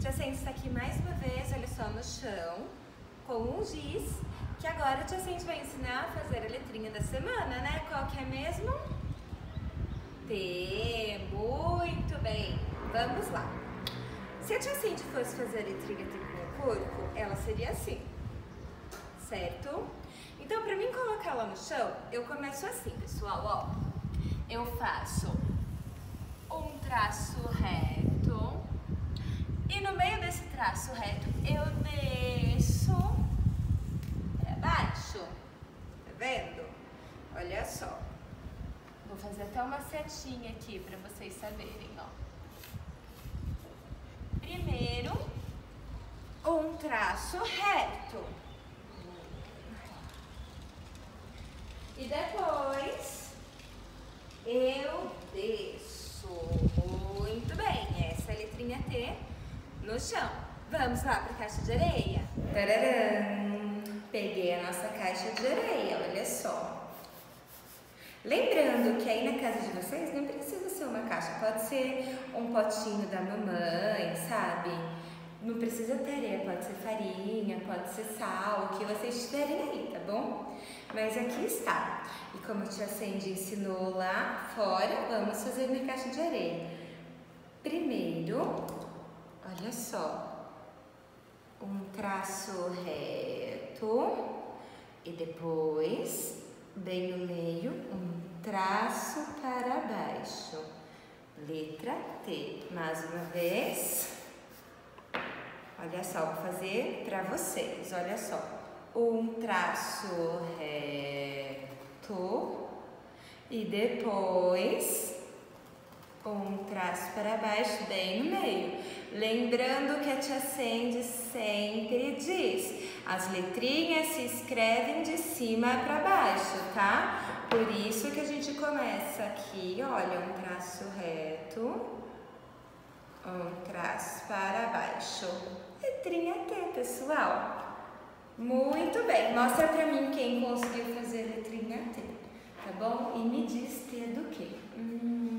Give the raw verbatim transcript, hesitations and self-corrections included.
Tia Sandy está aqui mais uma vez, olha só, no chão, com um giz, que agora a Tia Sandy vai ensinar a fazer a letrinha da semana, né? Qual que é mesmo? T. Muito bem. Vamos lá. Se a Tia Sandy fosse fazer a letrinha T com o corpo, ela seria assim, certo? Então, para mim colocar ela no chão, eu começo assim, pessoal, ó. Eu faço um traço reto e no meio desse traço reto eu desço para baixo, tá vendo? Olha só, vou fazer até uma setinha aqui para vocês saberem, ó. Primeiro, um traço reto e depois eu desço. Muito bem, essa é a letrinha T no chão. Vamos lá para a caixa de areia? Tararam! Peguei a nossa caixa de areia, olha só. Lembrando que aí na casa de vocês não precisa ser uma caixa, pode ser um potinho da mamãe, sabe? Não precisa ter areia, pode ser farinha, pode ser sal, o que vocês tiverem aí, tá bom? Mas aqui está. E como a Tia Sandy ensinou lá fora, vamos fazer na caixa de areia. Primeiro, olha só, um traço reto e depois, bem no meio, um traço para baixo. Letra T. Mais uma vez. Olha só, vou fazer para vocês, olha só. Um traço reto e depois um traço para baixo bem no meio. Lembrando que a Tia Sandy sempre diz, as letrinhas se escrevem de cima para baixo, tá? Por isso que a gente começa aqui, olha, um traço reto, um traço para baixo. Letrinha T, pessoal. Muito bem, mostra pra mim quem conseguiu fazer letrinha T, tá bom? E me diz T do quê? Hum...